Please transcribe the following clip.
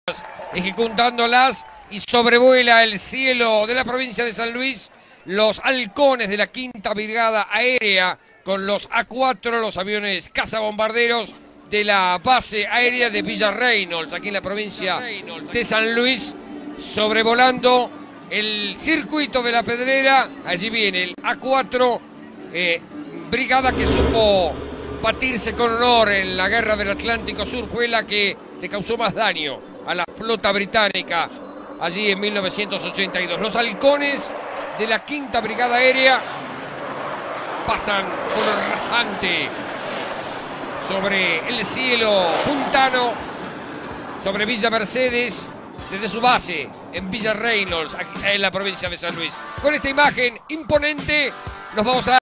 ejecutándolas y sobrevuela el cielo de la provincia de San Luis los halcones de la Quinta Brigada Aérea con los A4, los aviones cazabombarderos de la base aérea de Villa Reynolds, aquí en la provincia de San Luis, sobrevolando el circuito de la Pedrera. Allí viene el A4, brigada que supo batirse con honor en la guerra del Atlántico Sur, fue la que le causó más daño a la flota británica allí en 1982. Los halcones de la Quinta Brigada Aérea pasan con un rasante sobre el cielo puntano, sobre Villa Mercedes, desde su base en Villa Reynolds, aquí en la provincia de San Luis. Con esta imagen imponente nos vamos a